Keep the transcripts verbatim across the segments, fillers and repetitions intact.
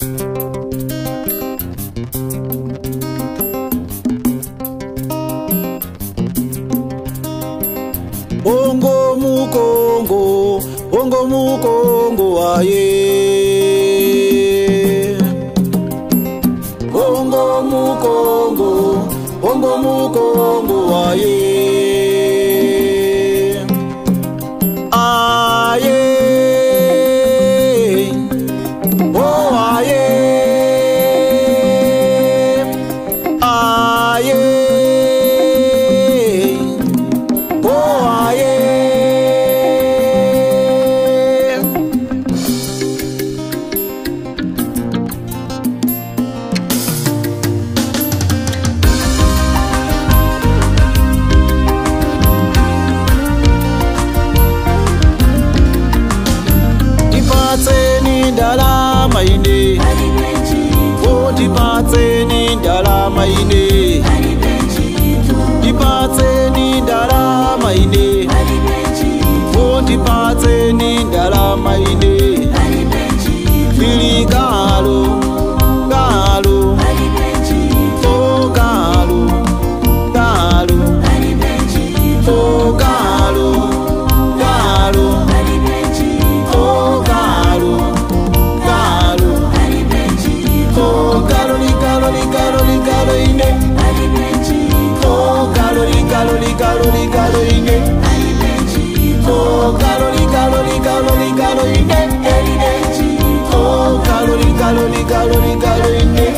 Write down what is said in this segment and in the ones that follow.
Bongo mukongo, bongo mukongo aye. Bongo mukongo, bongo mukongo aye. Aye, oh aye, aye. Dalama ine, oh dipatse ni dalama ine, dipatse ni dalama ine, oh dipatse ni dalama ine, fili galo, galo, oh galo, galo, oh galo, galo, oh galo. Oh, calorie, calorie, calorie, calorie, oh, calorie, calorie, calorie, calorie, oh, calorie, calorie, calorie, calorie,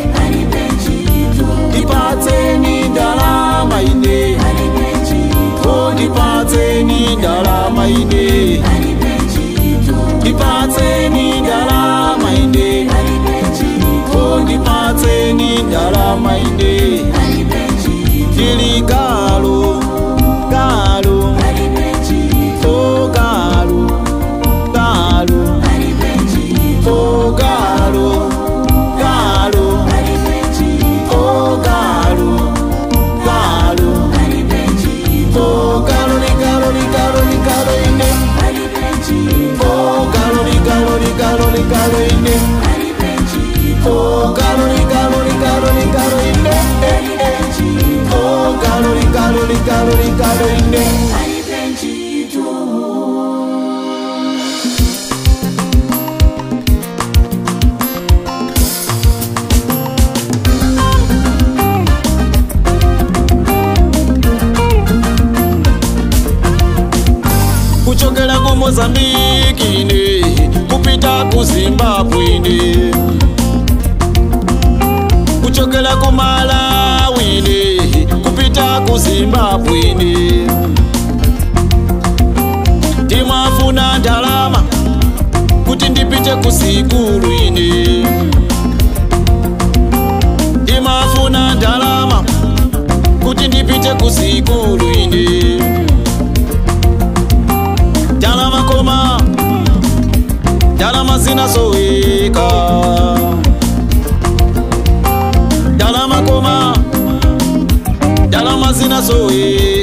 dipatse ni dalama ine, oh, dipatse ni dalama ine, dipatse ni dalama ine, oh, dipatse ni dalama ine. Fili galo, galo, oh galo, galo, oh galo, galo, oh galo, galo, oh galori, galori, galori, galori, oh galori, galori, galori, galori, oh galori, galori, galori, galori. Oh, calorie, calorie, calorie, calorie. Kuchokera ku Mozambique ne, kupita ku Zimbabwe ne, kuchokera ku Malawi ne, kupita ku Zimbabwe ne. Timafuna ndalama kuti ndipite ku sikulu ine, timafuna ndalama kuti ndipite ku sikulu ine. Ndalama koma, ndalama zinazoeka, ndalama koma, dalama zinazoe.